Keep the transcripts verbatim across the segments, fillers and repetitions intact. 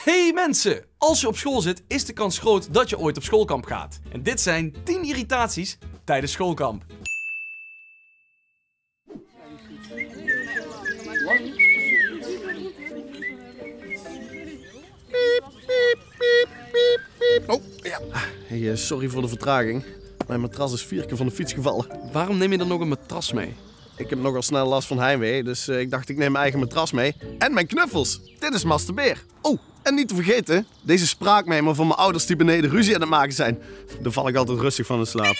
Hey mensen! Als je op school zit, is de kans groot dat je ooit op schoolkamp gaat. En dit zijn tien irritaties tijdens schoolkamp. Oh, ja. Hey, sorry voor de vertraging. Mijn matras is vier keer van de fiets gevallen. Waarom neem je dan nog een matras mee? Ik heb nogal snel last van heimwee, dus uh, ik dacht ik neem mijn eigen matras mee. En mijn knuffels. Dit is Masturbeer. Oh, en niet te vergeten, deze spraakmemo van mijn ouders die beneden ruzie aan het maken zijn. Daar val ik altijd rustig van in slaap.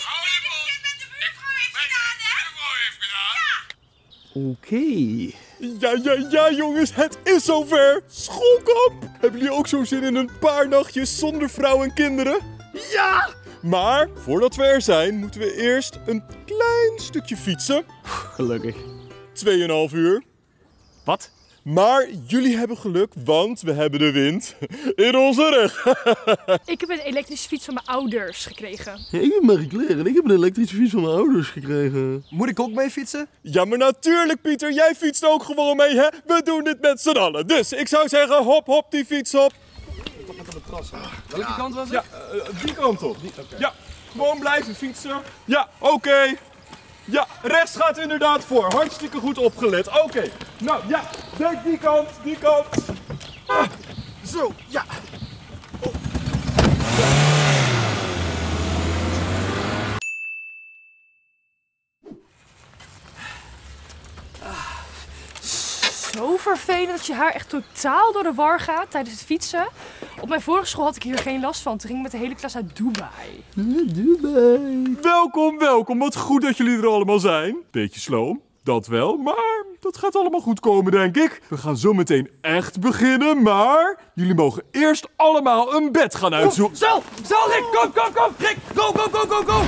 Oké. Okay. Ja, ja, ja jongens, het is zover. Schoolkamp. Hebben jullie ook zo zin in een paar nachtjes zonder vrouw en kinderen? Ja! Maar voordat we er zijn, moeten we eerst een klein stukje fietsen. Gelukkig. Tweeënhalf uur. Wat? Maar jullie hebben geluk, want we hebben de wind in onze rug. Ik heb een elektrische fiets van mijn ouders gekregen. Ja, ik ben Marie Claire en ik heb een elektrische fiets van mijn ouders gekregen. Moet ik ook mee fietsen? Ja, maar natuurlijk Pieter, jij fietst ook gewoon mee, hè? We doen dit met z'n allen. Dus ik zou zeggen, hop, hop, die fiets op. Welke ja. kant was het? Ja, uh, die kant op. Die, okay. Ja, gewoon blijven fietsen. Ja, oké. Okay. Ja, rechts gaat inderdaad voor. Hartstikke goed opgelet. Oké. Okay. Nou, ja, denk die kant, die kant. Ah, zo, ja. Oh. Zo vervelend dat je haar echt totaal door de war gaat tijdens het fietsen. Op mijn vorige school had ik hier geen last van. Toen ging ik met de hele klas naar Dubai. Dubai. Welkom, welkom. Wat goed dat jullie er allemaal zijn. Beetje sloom, dat wel. Maar dat gaat allemaal goed komen, denk ik. We gaan zo meteen echt beginnen. Maar jullie mogen eerst allemaal een bed gaan uitzoeken. Zo, zo, Rick, kom, kom, kom. Rick, go, go, go, go, go.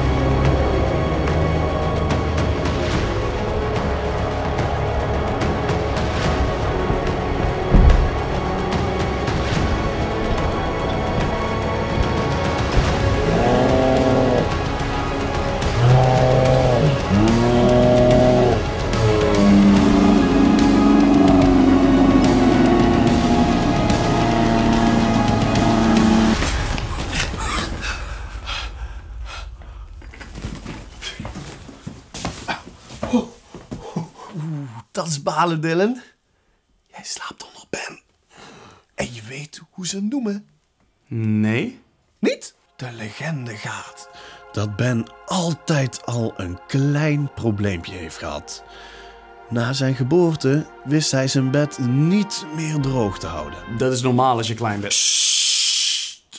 Dat is balen, Dylan. Jij slaapt onder Ben. En je weet hoe ze hem noemen? Nee. Niet? De legende gaat dat Ben altijd al een klein probleempje heeft gehad. Na zijn geboorte wist hij zijn bed niet meer droog te houden. Dat is normaal als je klein bent. Sst.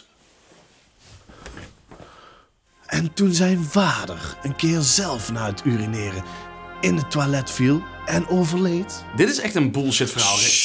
En toen zijn vader een keer zelf na het urineren in het toilet viel en overleed. Dit is echt een bullshit verhaal, Rick.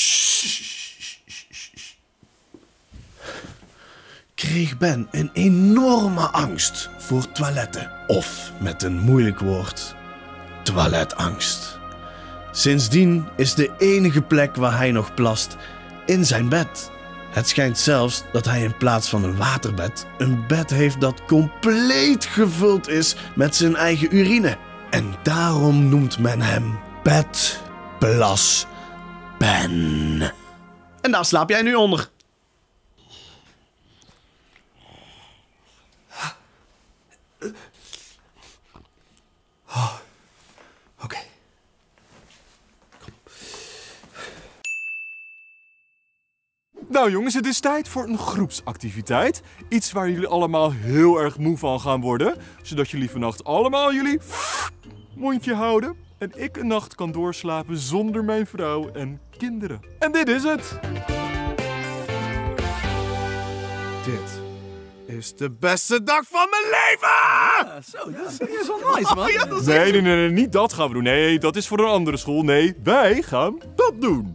Kreeg Ben een enorme angst voor toiletten. Of met een moeilijk woord, toiletangst. Sindsdien is de enige plek waar hij nog plast in zijn bed. Het schijnt zelfs dat hij in plaats van een waterbed een bed heeft dat compleet gevuld is met zijn eigen urine. En daarom noemt men hem Bed Plas Ben. En daar slaap jij nu onder. Oh, Oké. Okay. Nou jongens, het is tijd voor een groepsactiviteit. Iets waar jullie allemaal heel erg moe van gaan worden. Zodat jullie vannacht allemaal jullie mondje houden. En ik een nacht kan doorslapen zonder mijn vrouw en kinderen. En dit is het. Dit is de beste dag van mijn leven! Ja, zo, dat is serieus wel nice, man. Oh, ja, dat is Nee, nee, nee, nee, niet dat gaan we doen. Nee, dat is voor een andere school. Nee, wij gaan dat doen.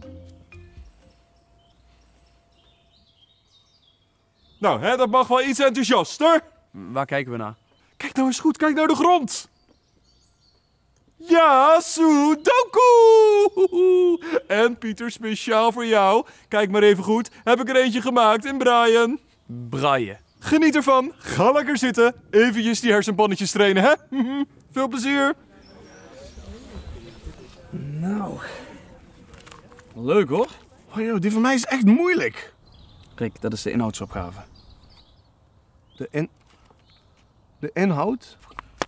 Nou, hè, dat mag wel iets enthousiaster. Waar kijken we naar? Kijk nou eens goed, kijk naar de grond. Ja, Sudoku! En Pieter, speciaal voor jou. Kijk maar even goed, heb ik er eentje gemaakt in Brian. Braille. Geniet ervan, ga lekker zitten. Eventjes die hersenpannetjes trainen, hè? Veel plezier. Nou, leuk hoor. Oh joh, die van mij is echt moeilijk. Rick, dat is de inhoudsopgave. De in... De inhoud?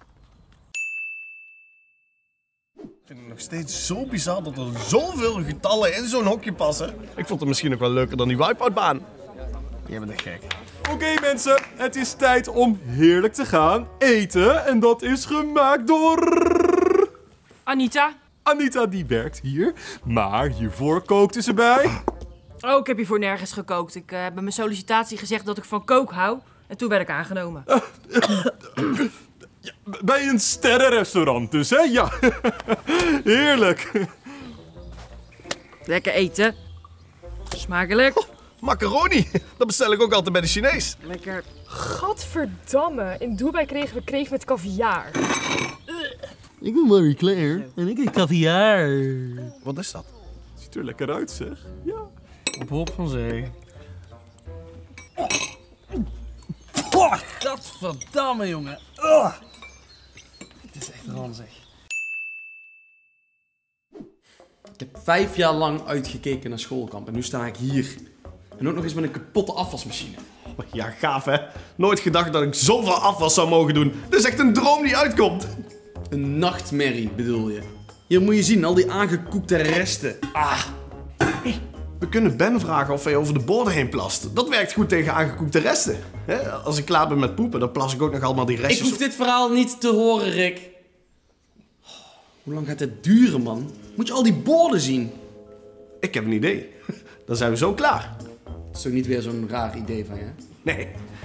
Ik vind het nog steeds zo bizar dat er zoveel getallen in zo'n hokje passen. Ik vond het misschien nog wel leuker dan die wipeoutbaan. Jij bent echt gek. Oké okay, mensen, het is tijd om heerlijk te gaan eten. En dat is gemaakt door... Anita. Anita die werkt hier, maar hiervoor kookte ze bij... Oh, ik heb hiervoor nergens gekookt. Ik uh, heb bij mijn sollicitatie gezegd dat ik van kook hou. En toen werd ik aangenomen. Uh, ja, bij een sterrenrestaurant dus, hè? Ja. Heerlijk. Lekker eten. Smakelijk. Oh, macaroni, dat bestel ik ook altijd bij de Chinees. Lekker. Gadverdamme, in Dubai kregen we kreeft met caviar. Ik ben Marie Claire en ik eet caviar. Wat is dat? Ziet er lekker uit, zeg. Ja. Op hop van zee. Oh, gadverdamme, jongen. Oh. Het is echt ranzig. Ik heb vijf jaar lang uitgekeken naar schoolkamp en nu sta ik hier. En ook nog eens met een kapotte afwasmachine. Ja, gaaf hè? Nooit gedacht dat ik zoveel afwas zou mogen doen. Dat is echt een droom die uitkomt. Een nachtmerrie, bedoel je? Hier moet je zien, al die aangekoekte resten. Ah. Hey, we kunnen Ben vragen of hij over de borden heen plast. Dat werkt goed tegen aangekoekte resten. He, als ik klaar ben met poepen, dan plas ik ook nog allemaal die restjes. Ik hoef dit verhaal niet te horen, Rick. Oh, hoe lang gaat dit duren, man? Moet je al die borden zien? Ik heb een idee. Dan zijn we zo klaar. Dat is toch niet weer zo'n raar idee van je? Nee.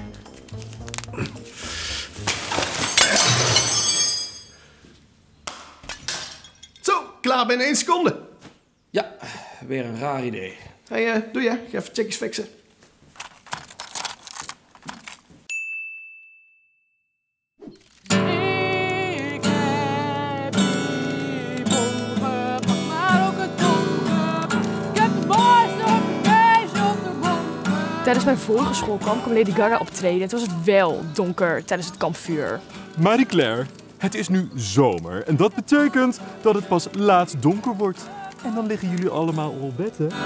Zo, klaar binnen één seconde. Ja, weer een raar idee. Hé, hey, uh, doe je. Ga even checkies fixen. Tijdens mijn vorige schoolkamp kwam Lady Gaga optreden. Het was het wel donker tijdens het kampvuur. Marie Claire, het is nu zomer en dat betekent dat het pas laat donker wordt. En dan liggen jullie allemaal op bed, hè?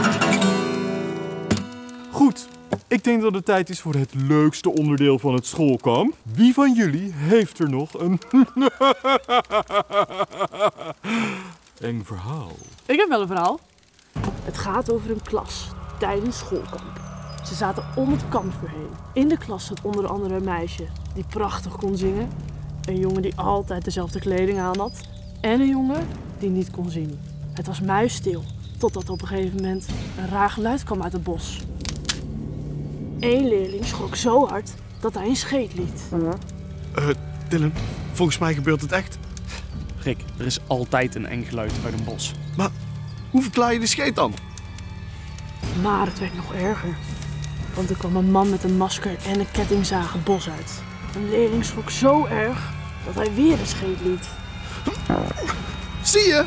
Goed, ik denk dat het tijd is voor het leukste onderdeel van het schoolkamp. Wie van jullie heeft er nog een eng verhaal? Ik heb wel een verhaal. Het gaat over een klas tijdens schoolkamp. Ze zaten om het kampvuur heen. In de klas zat onder andere een meisje die prachtig kon zingen. Een jongen die altijd dezelfde kleding aan had. En een jongen die niet kon zien. Het was muisstil, totdat op een gegeven moment een raar geluid kwam uit het bos. Eén leerling schrok zo hard dat hij een scheet liet. Uh, Dylan, volgens mij gebeurt het echt. Rick, er is altijd een eng geluid uit een bos. Maar hoe verklaar je de scheet dan? Maar het werd nog erger. Want er kwam een man met een masker en een kettingzaag het bos uit. Een leerling schrok zo erg dat hij weer een scheet liet. Zie je?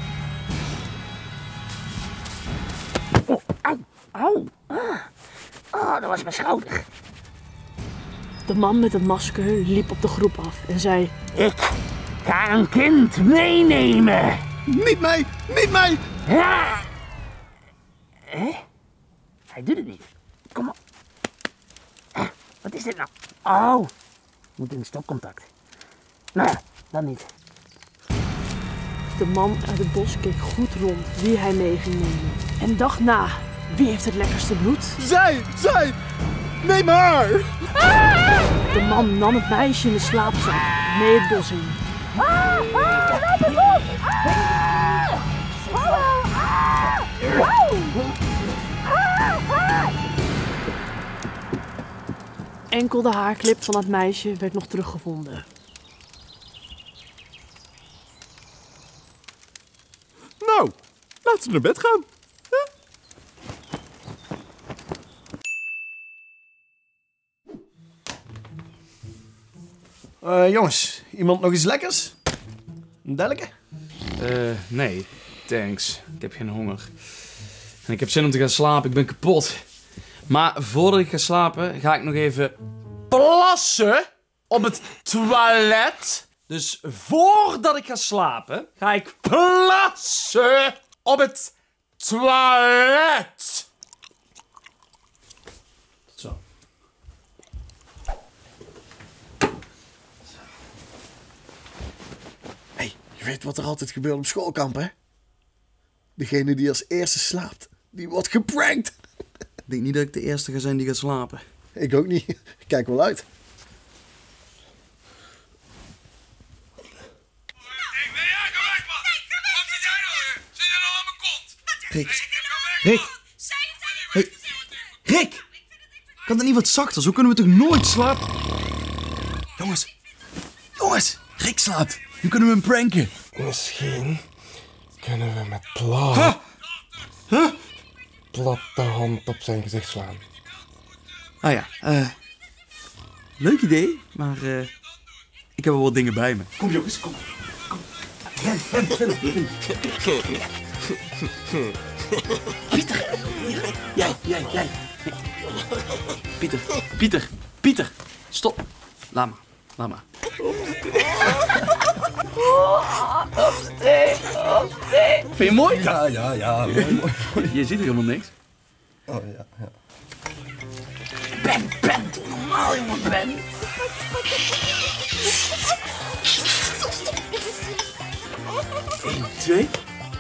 Oh, au, au. Ah. Oh, dat was mijn schouder. De man met het masker liep op de groep af en zei... Ik ga een kind meenemen. Niet mij, niet mij. Ja. Hé? Hij doet het niet. Kom op. Ah, wat is dit nou? Oh, moet in stopcontact. Nou, dan niet. De man uit het bos keek goed rond wie hij mee ging nemen. En dacht na, wie heeft het lekkerste bloed? Zij, zij, neem haar! De man nam het meisje in de slaapzak mee het bos in. Enkel de haarklip van het meisje werd nog teruggevonden. Nou, laten we naar bed gaan. Uh, jongens, iemand nog iets lekkers? Een delleke? Eh, uh, nee, thanks. Ik heb geen honger. En ik heb zin om te gaan slapen, ik ben kapot. Maar voordat ik ga slapen, ga ik nog even plassen op het toilet. Dus voordat ik ga slapen, ga ik plassen op het toilet. weet wat er altijd gebeurt op schoolkamp, hè? Degene die als eerste slaapt, die wordt geprankt. Ik denk niet dat ik de eerste ga zijn die gaat slapen. Ik ook niet. Ik kijk wel uit. Rick. Rick. Hey. Rick. Kan dat niet wat zachter? Zo kunnen we toch nooit slapen? Jongens. Jongens. Rick slaapt. Nu kunnen we hem pranken. Misschien kunnen we met plan huh? Huh? plat de hand op zijn gezicht slaan. Ah ja, eh... leuk idee, maar eh... ik heb wel wat dingen bij me. Kom jongens, kom. Kom. Ren, ren, ren, ren. Pieter. Jij, jij, jij. Pieter, Pieter, Pieter. Stop. Laat maar, laat maar. Vind je het mooi? Ja, ja, ja. Mooi, mooi. Je ziet er helemaal niks. Oh ja, ja. Ben, Ben, doe normaal, jongen, Ben. Eén, twee.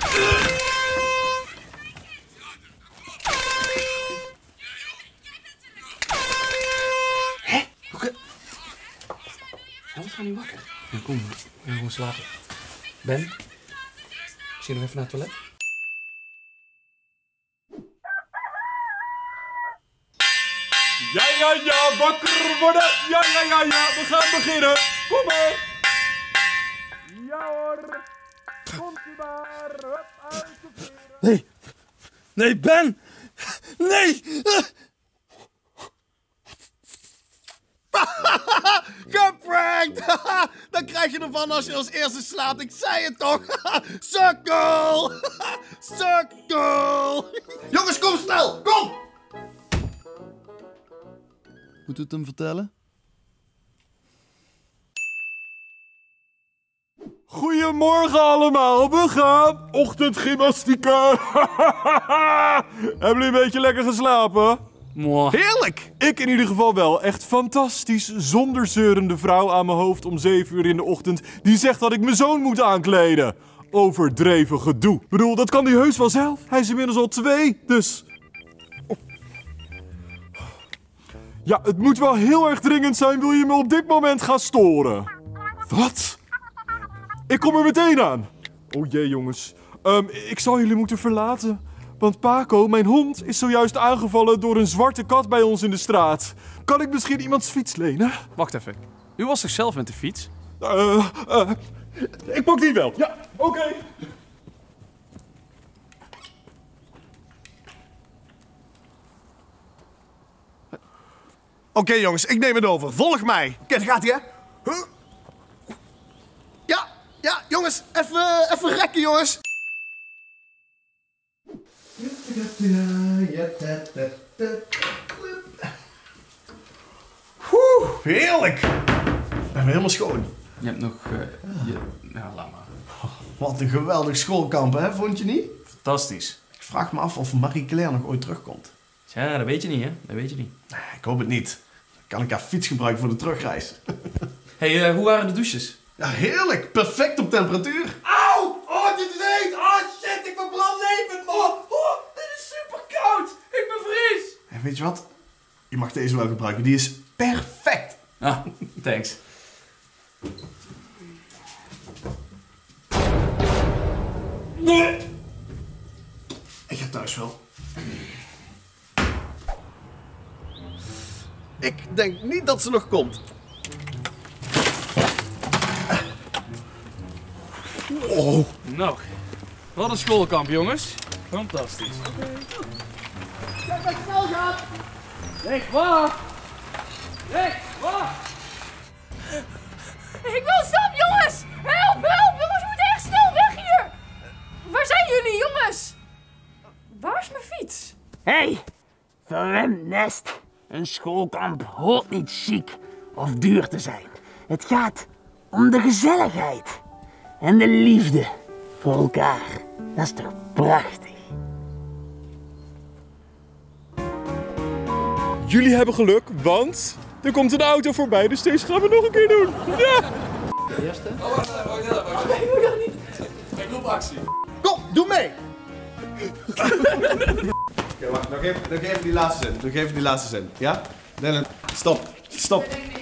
Hé? Hoe Hij wordt gewoon niet wakker. Ja, kom, we gaan gewoon slapen. Ben, misschien nog even naar het toilet? Ja, ja, ja, wakker worden! Ja, ja, ja, ja, we gaan beginnen! Kom maar! Ja hoor! Komt u maar! Hup, uitgevoerd! Nee! Nee, Ben! Nee! Geprankt! Dan krijg je ervan als je als eerste slaapt. Ik zei het toch? Sukkel! Sukkel! Jongens, kom snel! Kom! Moet u het hem vertellen? Goedemorgen allemaal, we gaan ochtendgymnastieken. Hebben jullie een beetje lekker geslapen? Mwah. Heerlijk! Ik in ieder geval wel. Echt fantastisch. Zonder zeurende vrouw aan mijn hoofd om zeven uur in de ochtend die zegt dat ik mijn zoon moet aankleden. Overdreven gedoe. Ik bedoel, dat kan hij heus wel zelf. Hij is inmiddels al twee, dus... Oh. Ja, het moet wel heel erg dringend zijn, wil je me op dit moment gaan storen? Wat? Ik kom er meteen aan. Oh jee, jongens. Um, ik zal jullie moeten verlaten. Want Paco, mijn hond, is zojuist aangevallen door een zwarte kat bij ons in de straat. Kan ik misschien iemands fiets lenen? Wacht even. U was toch zelf met de fiets? Uh, uh, ik pak die wel. Ja, oké. Okay. Oké okay, jongens, ik neem het over. Volg mij. Kijk, daar gaat hij, hè? Huh? Ja, ja, jongens. Even, even rekken, jongens. Oeh, heerlijk. Ik ben weer helemaal schoon. Je hebt nog... Uh, je... Ja, laat maar. Wat een geweldig schoolkamp, hè? Vond je niet? Fantastisch. Ik vraag me af of Marie-Claire nog ooit terugkomt. Ja, dat weet je niet, hè? Dat weet je niet. Nee, ik hoop het niet. Dan kan ik haar fiets gebruiken voor de terugreis. Hé, hey, uh, hoe waren de douches? Ja, heerlijk. Perfect op temperatuur. Auw! Oh, dit is heet! Oh, shit, ik verbrand levend! Oh, oh, dit is super koud! Ik bevries! En weet je wat? Je mag deze wel gebruiken. Die is perfect. Ah, thanks. Nee. Ik ga thuis wel. Ik denk niet dat ze nog komt. Oh. Nou, wat een schoolkamp, jongens. Fantastisch. Kijk wat snel gaat! Rick, wacht! Rick, wacht! Ik wil stop, jongens! Help, help! Jongens, we moeten echt snel weg hier! Waar zijn jullie, jongens? Waar is mijn fiets? Hé, hey, verremd nest. Een schoolkamp hoort niet chic of duur te zijn. Het gaat om de gezelligheid. En de liefde voor elkaar. Dat is toch prachtig? Jullie hebben geluk, want er komt een auto voorbij, dus deze gaan we nog een keer doen. Ja! De eerste? Oh, wacht even, wacht even. Ik moet nog niet. actie. Kom, doe mee! Oké, wacht. Nog even, nog even die laatste zin. Nog even die laatste zin. Ja? Dylan, stop. Stop.